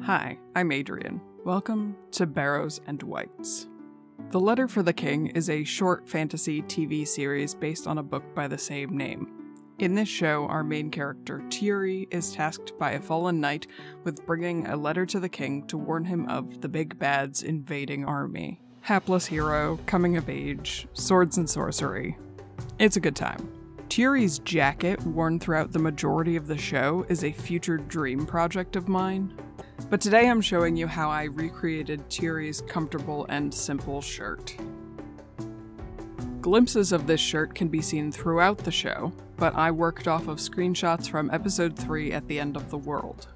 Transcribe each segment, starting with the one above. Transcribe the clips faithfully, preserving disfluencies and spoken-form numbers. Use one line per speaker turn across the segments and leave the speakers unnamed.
Hi, I'm Adrian. Welcome to Barrows and Whites. The Letter for the King is a short fantasy T V series based on a book by the same name. In this show, our main character, Tiuri, is tasked by a fallen knight with bringing a letter to the king to warn him of the big bad's invading army. Hapless hero, coming of age, swords and sorcery. It's a good time. Tiuri's jacket, worn throughout the majority of the show, is a future dream project of mine. But today I'm showing you how I recreated Tiuri's comfortable and simple shirt. Glimpses of this shirt can be seen throughout the show, but I worked off of screenshots from episode three at the end of the world.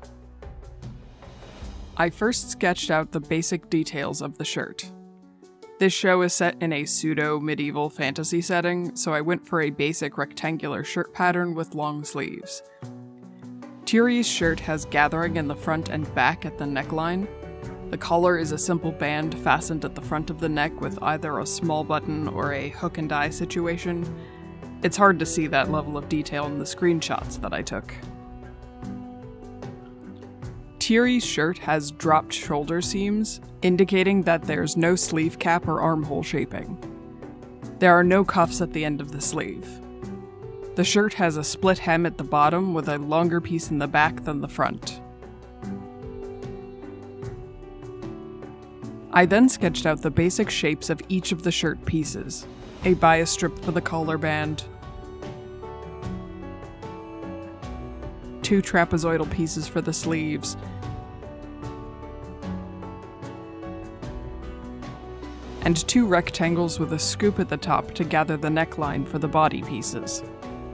I first sketched out the basic details of the shirt. This show is set in a pseudo-medieval fantasy setting, so I went for a basic rectangular shirt pattern with long sleeves. Tiuri's shirt has gathering in the front and back at the neckline. The collar is a simple band fastened at the front of the neck with either a small button or a hook and eye situation. It's hard to see that level of detail in the screenshots that I took. Tiuri's shirt has dropped shoulder seams, indicating that there's no sleeve cap or armhole shaping. There are no cuffs at the end of the sleeve. The shirt has a split hem at the bottom with a longer piece in the back than the front. I then sketched out the basic shapes of each of the shirt pieces. A bias strip for the collar band, two trapezoidal pieces for the sleeves, and two rectangles with a scoop at the top to gather the neckline for the body pieces.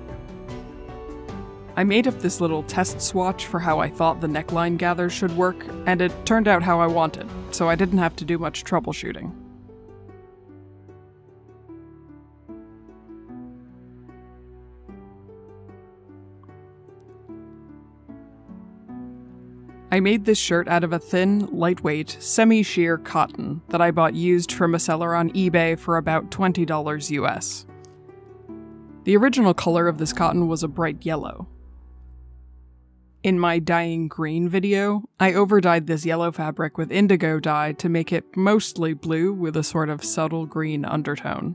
I made up this little test swatch for how I thought the neckline gather should work, and it turned out how I wanted, so I didn't have to do much troubleshooting. I made this shirt out of a thin, lightweight, semi-sheer cotton that I bought used from a seller on eBay for about twenty dollars U S. The original color of this cotton was a bright yellow. In my dyeing green video, I overdyed this yellow fabric with indigo dye to make it mostly blue with a sort of subtle green undertone.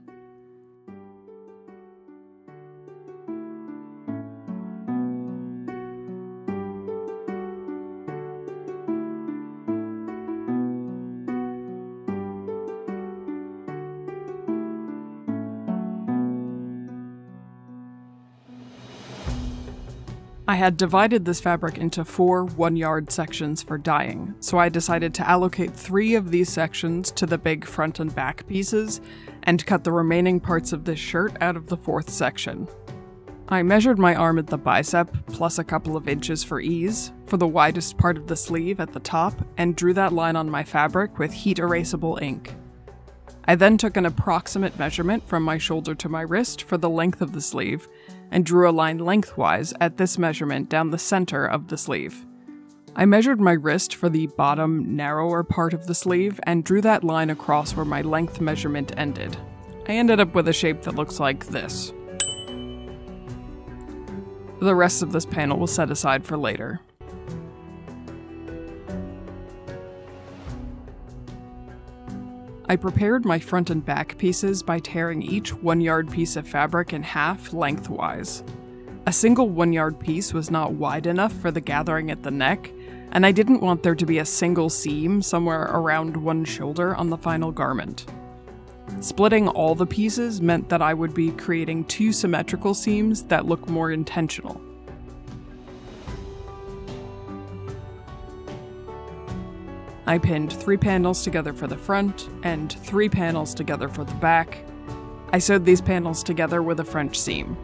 I had divided this fabric into four one-yard sections for dyeing, so I decided to allocate three of these sections to the big front and back pieces, and cut the remaining parts of this shirt out of the fourth section. I measured my arm at the bicep, plus a couple of inches for ease, for the widest part of the sleeve at the top, and drew that line on my fabric with heat erasable ink. I then took an approximate measurement from my shoulder to my wrist for the length of the sleeve, and drew a line lengthwise at this measurement down the center of the sleeve. I measured my wrist for the bottom, narrower part of the sleeve, and drew that line across where my length measurement ended. I ended up with a shape that looks like this. The rest of this panel was set aside for later. I prepared my front and back pieces by tearing each one-yard piece of fabric in half lengthwise. A single one-yard piece was not wide enough for the gathering at the neck, and I didn't want there to be a single seam somewhere around one shoulder on the final garment. Splitting all the pieces meant that I would be creating two symmetrical seams that look more intentional. I pinned three panels together for the front, and three panels together for the back. I sewed these panels together with a French seam.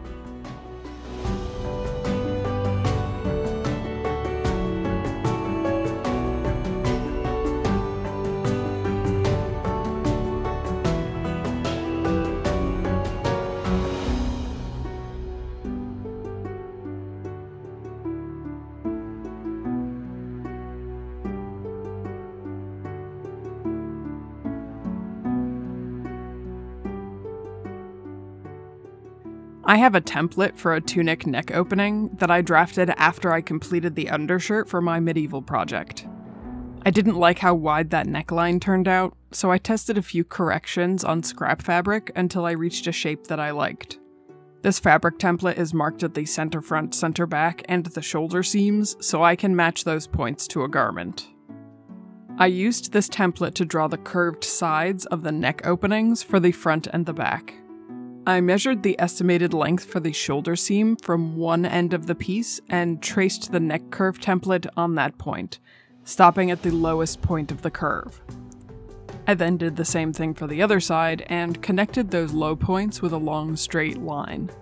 I have a template for a tunic neck opening that I drafted after I completed the undershirt for my medieval project. I didn't like how wide that neckline turned out, so I tested a few corrections on scrap fabric until I reached a shape that I liked. This fabric template is marked at the center front, center back, and the shoulder seams, so I can match those points to a garment. I used this template to draw the curved sides of the neck openings for the front and the back. I measured the estimated length for the shoulder seam from one end of the piece and traced the neck curve template on that point, stopping at the lowest point of the curve. I then did the same thing for the other side and connected those low points with a long straight line.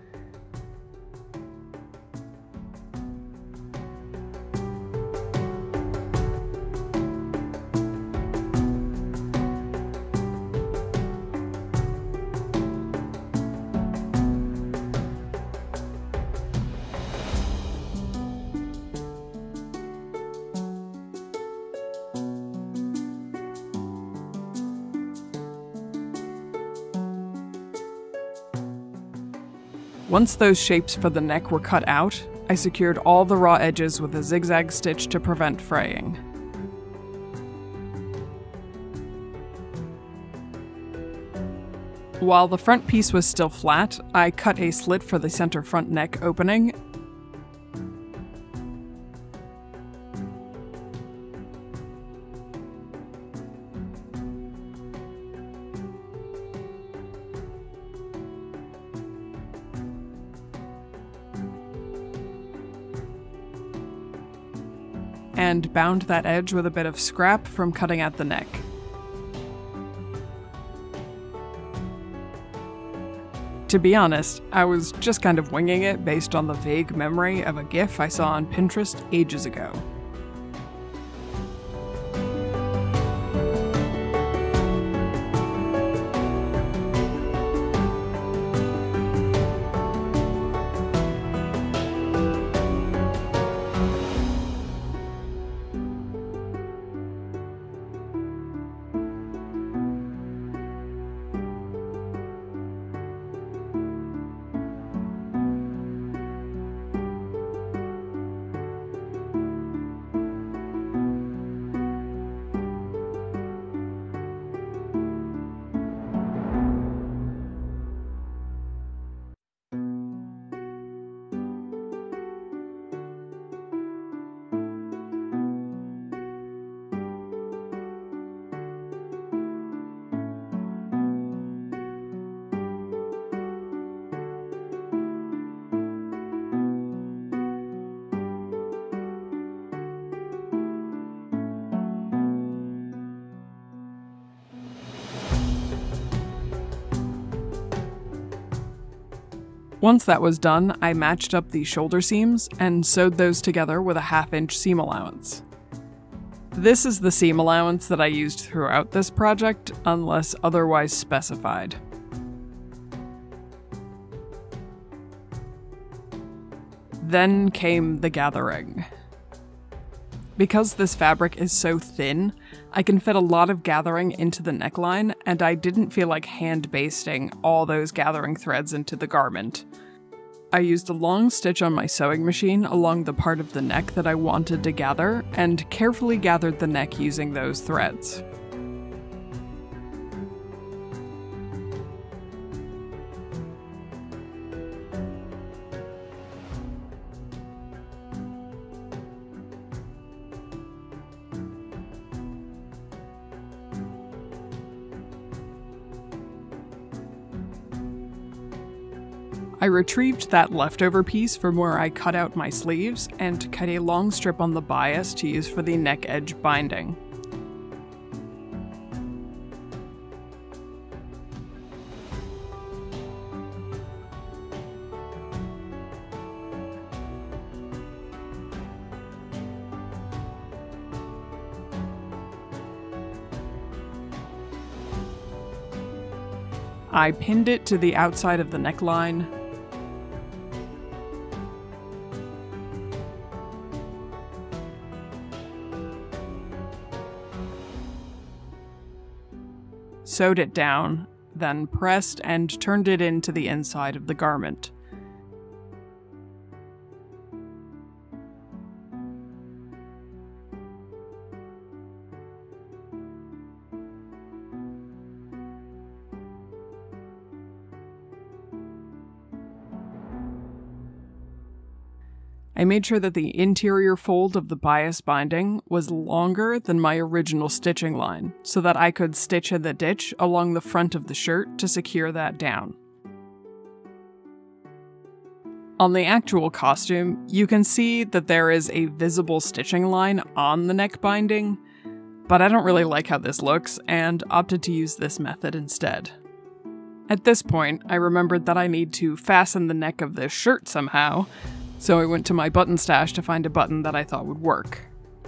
Once those shapes for the neck were cut out, I secured all the raw edges with a zigzag stitch to prevent fraying. While the front piece was still flat, I cut a slit for the center front neck opening and bound that edge with a bit of scrap from cutting at the neck. To be honest, I was just kind of winging it based on the vague memory of a GIF I saw on Pinterest ages ago. Once that was done, I matched up the shoulder seams and sewed those together with a half-inch seam allowance. This is the seam allowance that I used throughout this project, unless otherwise specified. Then came the gathering. Because this fabric is so thin, I can fit a lot of gathering into the neckline, and I didn't feel like hand basting all those gathering threads into the garment. I used a long stitch on my sewing machine along the part of the neck that I wanted to gather, and carefully gathered the neck using those threads. I retrieved that leftover piece from where I cut out my sleeves and cut a long strip on the bias to use for the neck edge binding. I pinned it to the outside of the neckline, sewed it down, then pressed and turned it into the inside of the garment. I made sure that the interior fold of the bias binding was longer than my original stitching line, so that I could stitch in the ditch along the front of the shirt to secure that down. On the actual costume, you can see that there is a visible stitching line on the neck binding, but I don't really like how this looks and opted to use this method instead. At this point, I remembered that I need to fasten the neck of this shirt somehow, so I went to my button stash to find a button that I thought would work.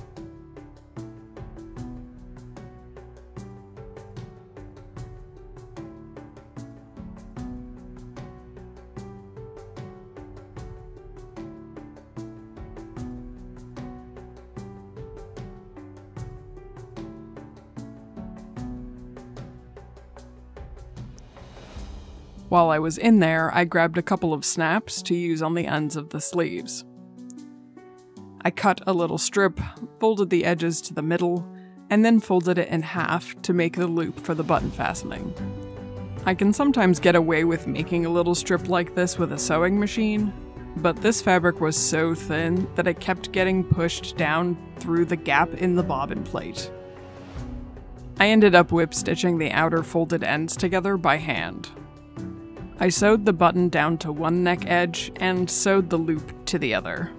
While I was in there, I grabbed a couple of snaps to use on the ends of the sleeves. I cut a little strip, folded the edges to the middle, and then folded it in half to make the loop for the button fastening. I can sometimes get away with making a little strip like this with a sewing machine, but this fabric was so thin that it kept getting pushed down through the gap in the bobbin plate. I ended up whip stitching the outer folded ends together by hand. I sewed the button down to one neck edge and sewed the loop to the other.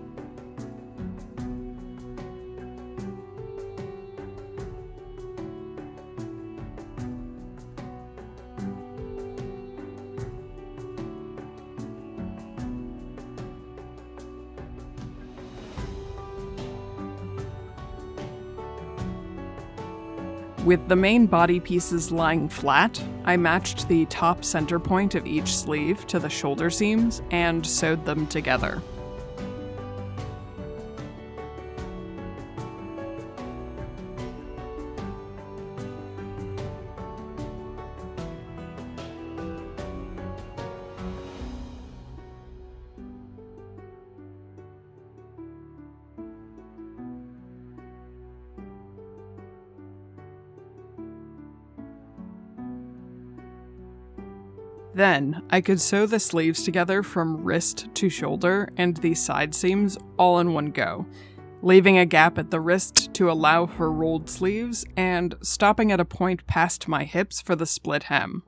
With the main body pieces lying flat, I matched the top center point of each sleeve to the shoulder seams and sewed them together. Then, I could sew the sleeves together from wrist to shoulder and the side seams all in one go, leaving a gap at the wrist to allow for rolled sleeves and stopping at a point past my hips for the split hem.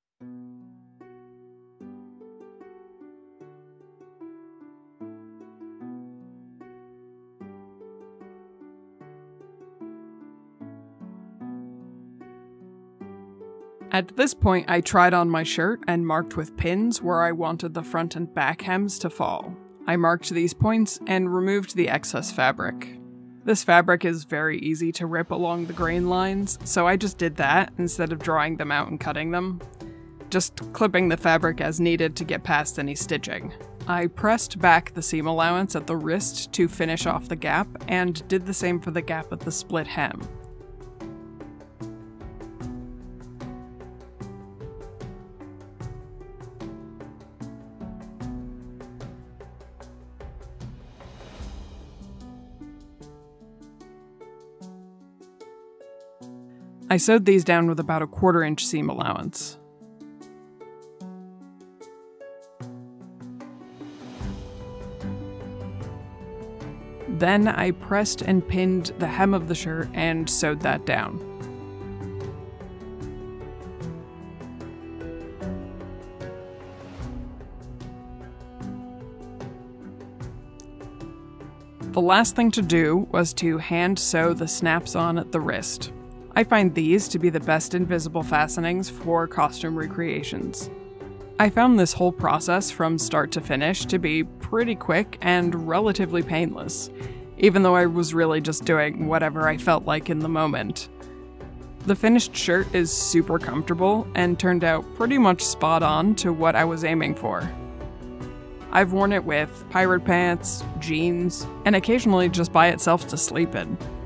At this point, I tried on my shirt and marked with pins where I wanted the front and back hems to fall. I marked these points and removed the excess fabric. This fabric is very easy to rip along the grain lines, so I just did that instead of drawing them out and cutting them, just clipping the fabric as needed to get past any stitching. I pressed back the seam allowance at the wrist to finish off the gap and did the same for the gap at the split hem. I sewed these down with about a quarter inch seam allowance. Then I pressed and pinned the hem of the shirt and sewed that down. The last thing to do was to hand sew the snaps on at the wrist. I find these to be the best invisible fastenings for costume recreations. I found this whole process from start to finish to be pretty quick and relatively painless, even though I was really just doing whatever I felt like in the moment. The finished shirt is super comfortable and turned out pretty much spot on to what I was aiming for. I've worn it with pirate pants, jeans, and occasionally just by itself to sleep in.